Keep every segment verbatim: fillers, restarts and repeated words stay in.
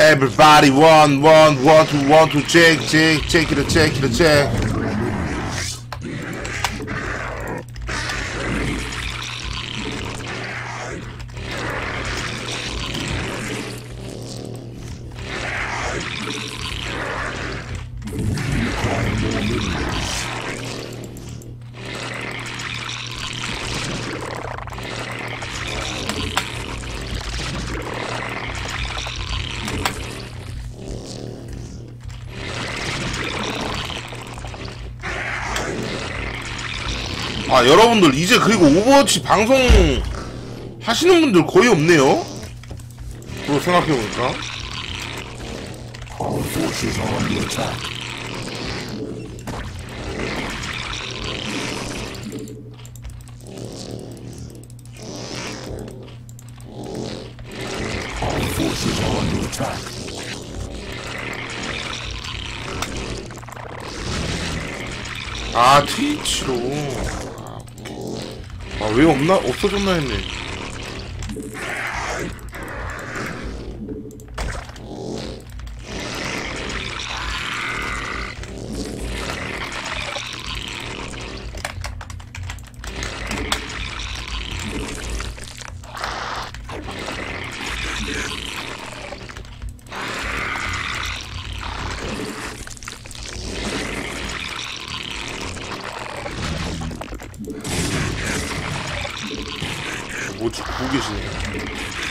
Everybody one one one two one two check check check it a check it a check. 아 여러분들 이제 그리고 오버워치 방송 하시는 분들 거의 없네요. 그리고 생각해보니까 아 트위치로 아 왜 없나? 없어졌나 했네. 뭐지? 보고 계시네.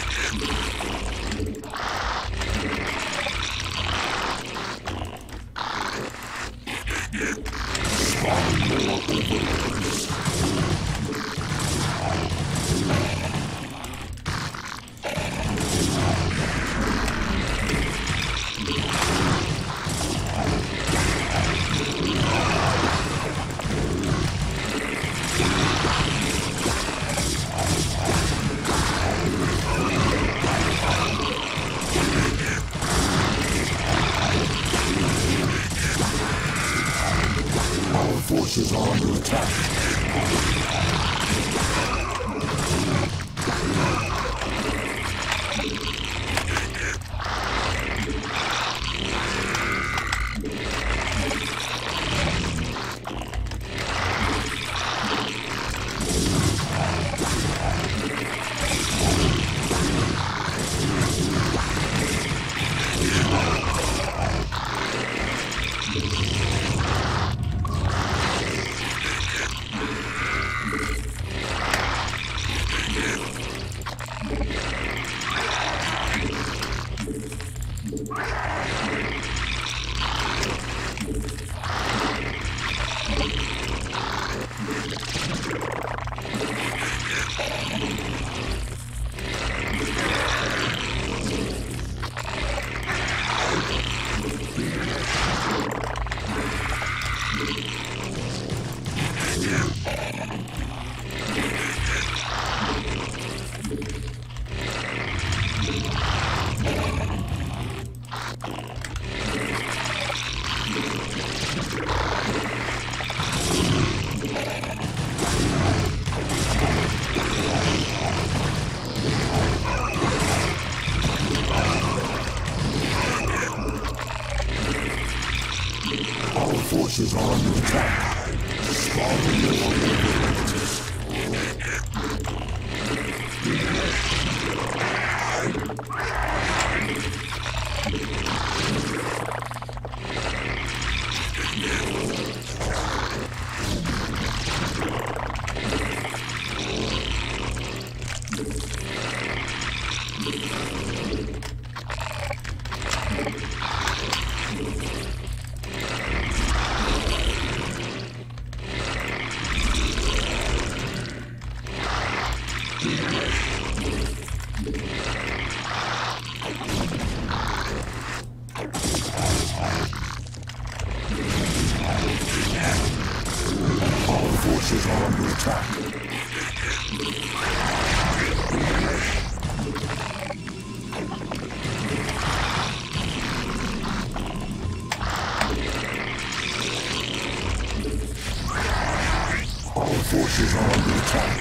Forces are under attack. Our forces are under attack. Spawning more liberators. Forces are under attack. Our forces are under attack.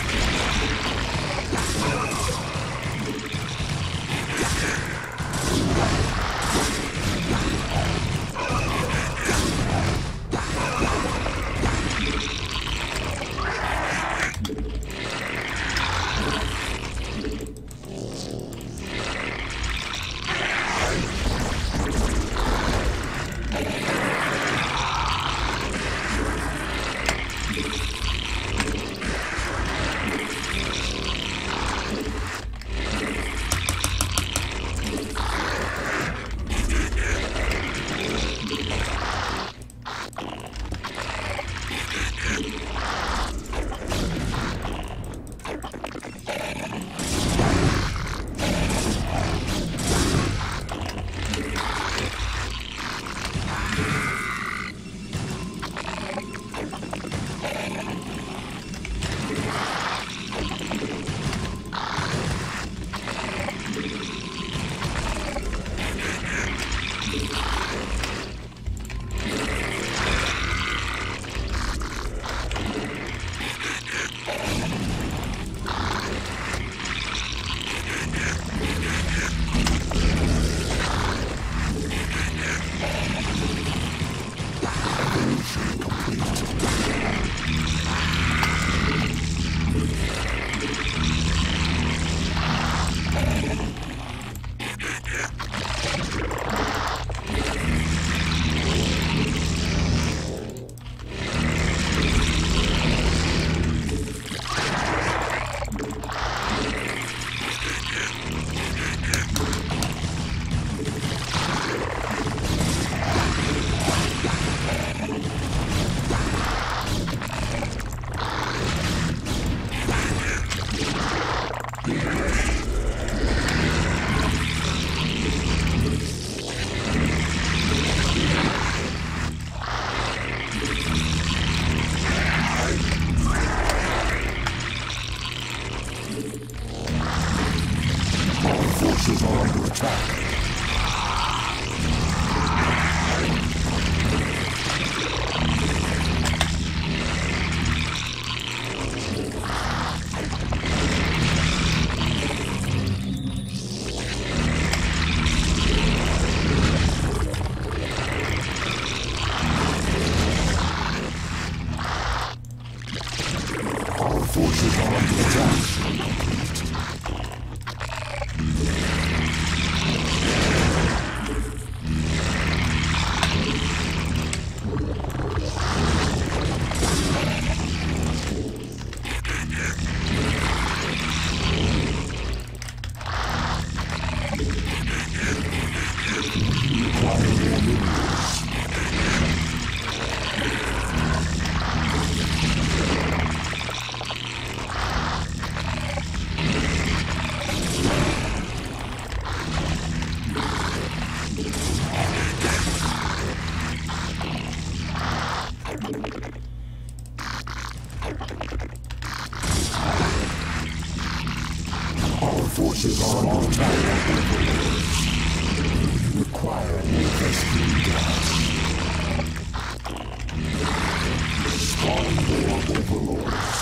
Forces are under attack. Our forces are under attack. Our forces are under attack. We require more rescue gas. Spawn more overlords.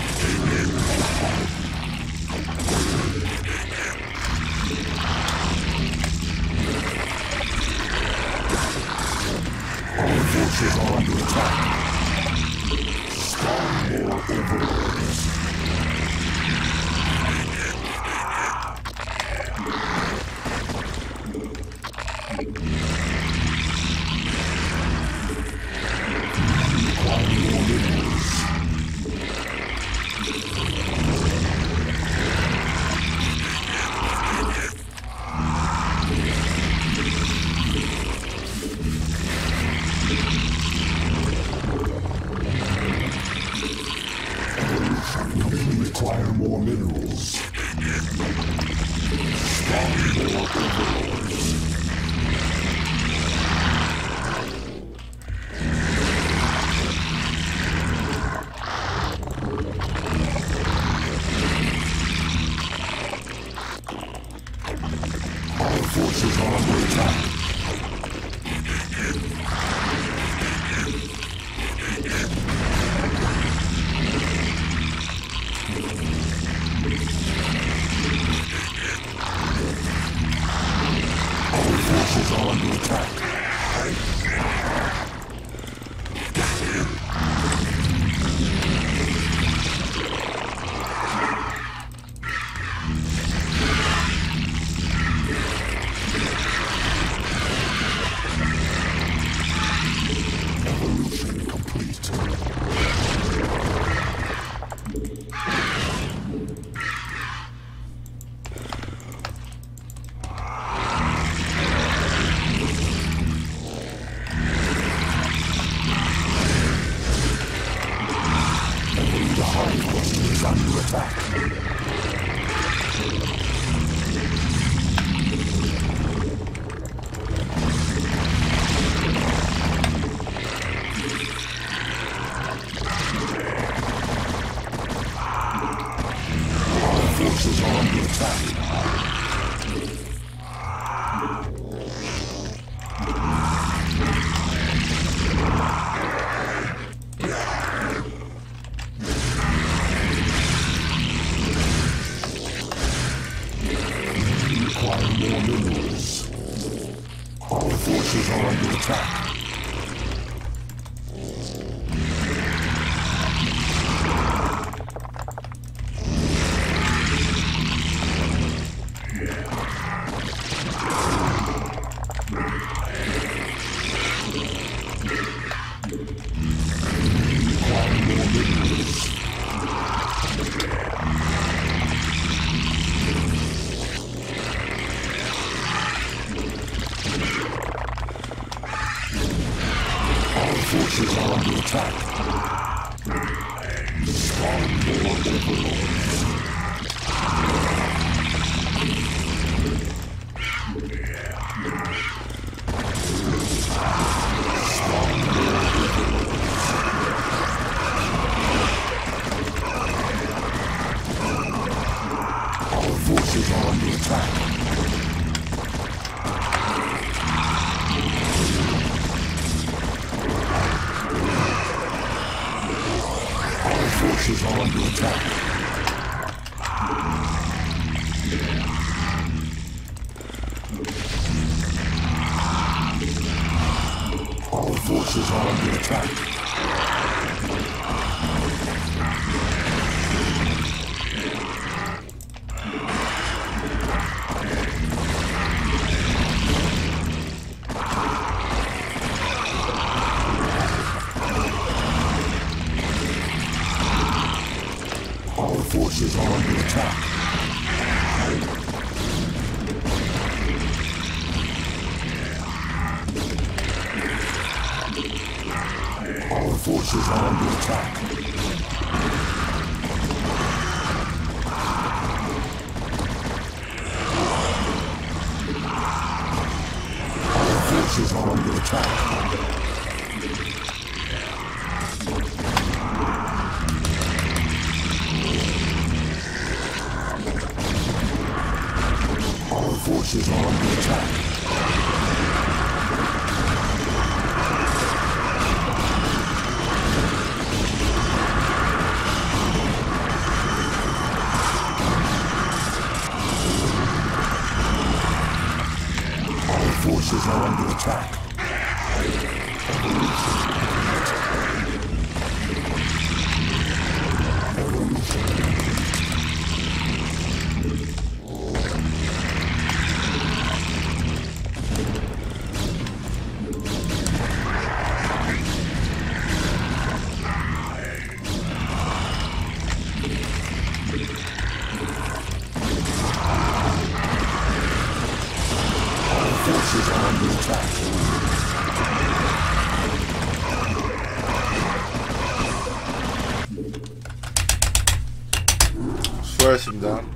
Our forces are under attack. Spawn more overlords. We require more minerals. Spawn more overlords. Our forces are under attack. Our forces are under attack. Evolution complete. The Hive Cluster is under attack. Our forces are under attack. We require more minerals. Our forces are under attack. We require more minerals. forces are under attack. Our forces are under attack. Our forces are under attack. Our forces are under attack. Our forces are under attack. Our forces are under attack. Our forces are under attack. Our forces are under attack. Evolution. Forces are under attack. 수고하셨습니다.